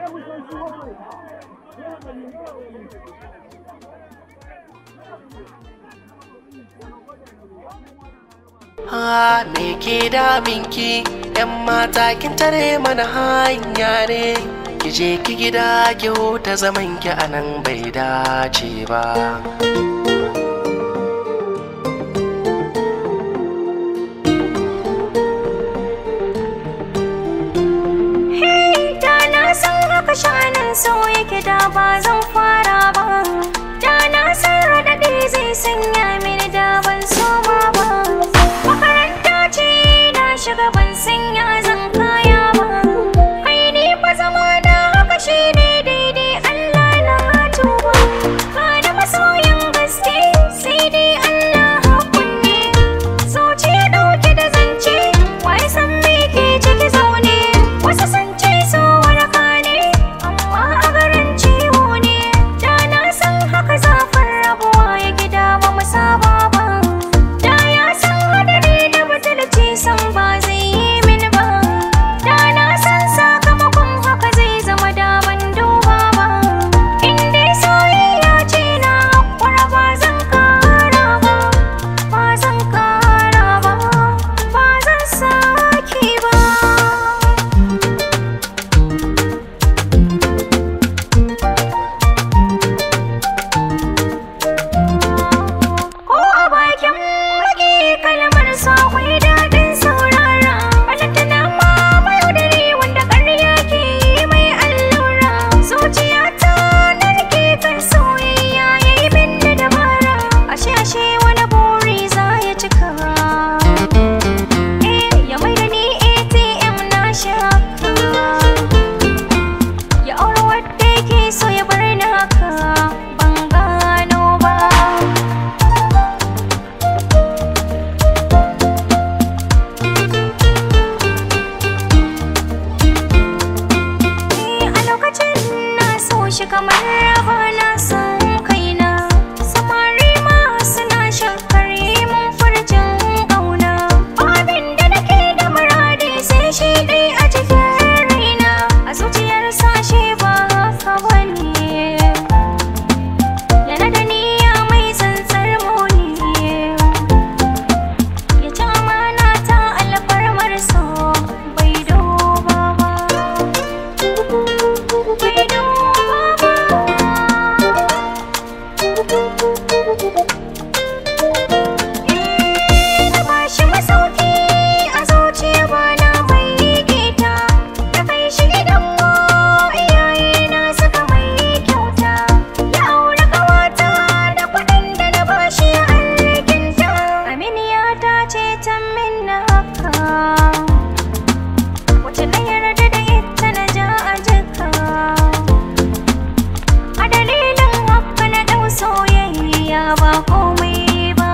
Me ke daminki yan mata kin tare mana hanya ne ki je ki gida ki huta zaman ki anan bai dace ba da na san haka shanin so yake da ba zan fara ba da na san raɗaɗi zai sanya mini da ban soma ba makaranta ce na shiga ban sanya zan kaya ba kai ni fa zama na haka shi ne daidai Allah na tuba ba da masoyin gaske sai dai Allah hakunne zuciya ɗauke da zance wai san me ke ciki zaune wasu sun ce so waraka ne amma a garin ciwo ne da na san haka zafin rabuwa ya gida ba mu saba ba da ya san hadari da butulci san ba zai yi mini ba da na san sakamakon haka zai zama daban duba ba in dai soyayya ce na hakura ba zan kara ba ba zan kara ba ba zan saki ba ko a bakin mage kalmar sa akwai daɗin saurara balantana ma mayaudari wanda ƙarya ke yi mai allura zuciyata na rike kan soyayya ya yi min da dabara ashe wani buri za ya cika ya mai da ni ATM na shaka ya aure wadda yake so ya bar ni haka ban gano ba a lokacin na so shi kamar raba na san kaina samari ma suna shakkar yi mun furcin ƙauna abin da nake da muradi sai shi dai a cikin raina a zuciyar sashe ba haka bane yana da niyya mai tsantsar muni ya ci amana ta alfarmar so bai duba ba bai duba na bashi masauki a zuciya bana mai gita da kai shi gidan mu iyaye na suka mai kyauta ya aure ƙawata da kuɗin da na bashi a alkinta aminiya ta ce ta min haka wace na yarda da ita na ja a jika a dalilin haka na ɗau soyayya ba komai ba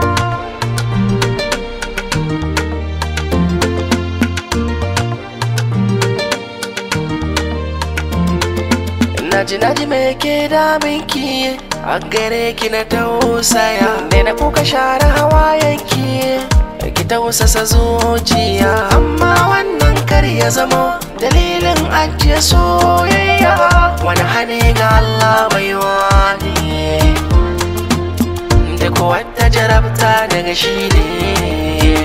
naji me ke daminki a gare ki na tausaya ne na kuka share hawayenki ki tausasa zuciya amma wannan kar ya zama dalilin ajiye soyayya wani hane ga Allah bai wani da wata jarabta daga shi ne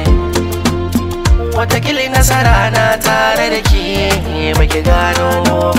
watakila nasara na tare da ke baki gano